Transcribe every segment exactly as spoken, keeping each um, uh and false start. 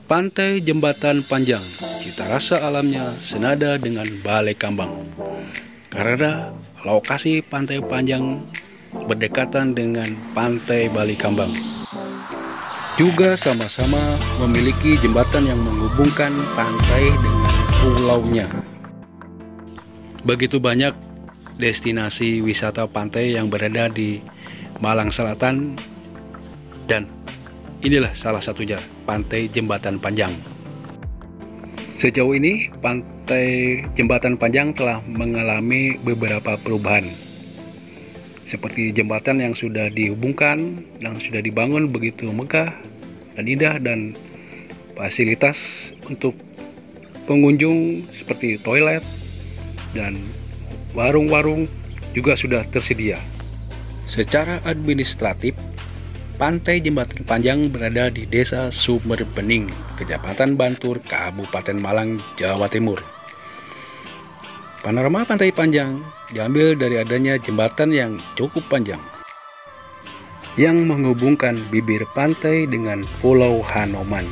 Pantai Jembatan Panjang, cita rasa alamnya senada dengan Balai Kambang. Karena lokasi Pantai Panjang berdekatan dengan Pantai Balai Kambang. Juga sama-sama memiliki jembatan yang menghubungkan pantai dengan pulaunya. Begitu banyak destinasi wisata pantai yang berada di Malang Selatan, dan inilah salah satunya, Pantai Jembatan Panjang. Sejauh ini, Pantai Jembatan Panjang telah mengalami beberapa perubahan. Seperti jembatan yang sudah dihubungkan, yang sudah dibangun begitu megah dan indah, dan fasilitas untuk pengunjung seperti toilet dan warung-warung juga sudah tersedia. Secara administratif, Pantai Jembatan Panjang berada di Desa Sumber Bening, Kecamatan Bantur, Kabupaten Malang, Jawa Timur. Panorama Pantai Panjang diambil dari adanya jembatan yang cukup panjang yang menghubungkan bibir pantai dengan Pulau Hanoman.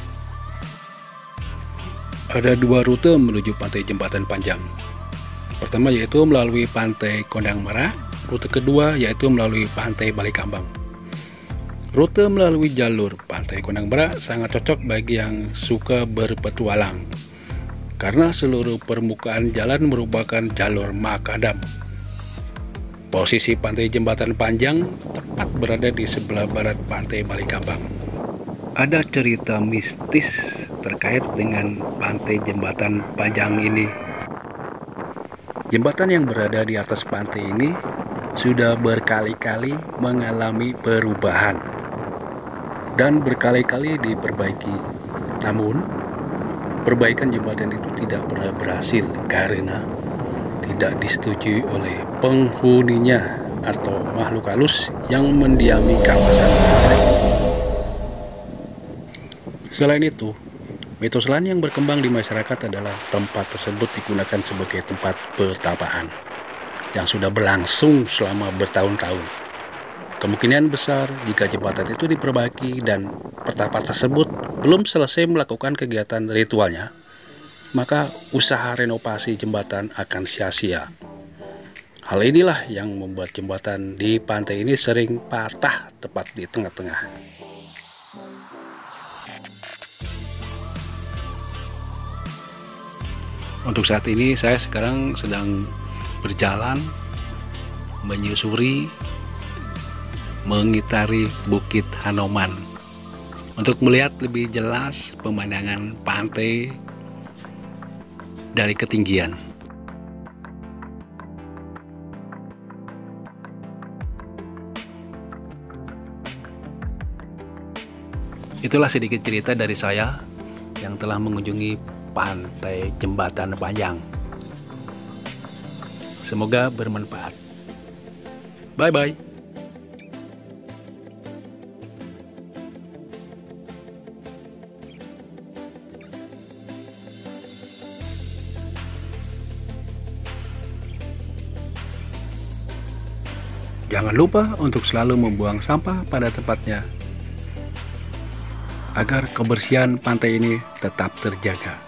Ada dua rute menuju Pantai Jembatan Panjang. Pertama yaitu melalui Pantai Kondang Merah, rute kedua yaitu melalui Pantai Balai Kambang. Rute melalui jalur Pantai Kondang Merah sangat cocok bagi yang suka berpetualang, karena seluruh permukaan jalan merupakan jalur makadam. Posisi Pantai Jembatan Panjang tepat berada di sebelah barat Pantai Balai Kambang. Ada cerita mistis terkait dengan Pantai Jembatan Panjang ini. Jembatan yang berada di atas pantai ini sudah berkali-kali mengalami perubahan dan berkali-kali diperbaiki. Namun, perbaikan jembatan itu tidak pernah berhasil karena tidak disetujui oleh penghuninya atau makhluk halus yang mendiami kawasan pantai. Selain itu, mitos lain yang berkembang di masyarakat adalah tempat tersebut digunakan sebagai tempat pertapaan yang sudah berlangsung selama bertahun-tahun. Kemungkinan besar jika jembatan itu diperbaiki dan pertapa tersebut belum selesai melakukan kegiatan ritualnya, maka usaha renovasi jembatan akan sia-sia. Hal inilah yang membuat jembatan di pantai ini sering patah tepat di tengah-tengah. Untuk saat ini saya sekarang sedang berjalan menyusuri, mengitari Bukit Hanoman untuk melihat lebih jelas pemandangan pantai dari ketinggian. Itulah sedikit cerita dari saya yang telah mengunjungi Pantai Jembatan Panjang. Semoga bermanfaat. Bye-bye. Jangan lupa untuk selalu membuang sampah pada tempatnya agar kebersihan pantai ini tetap terjaga.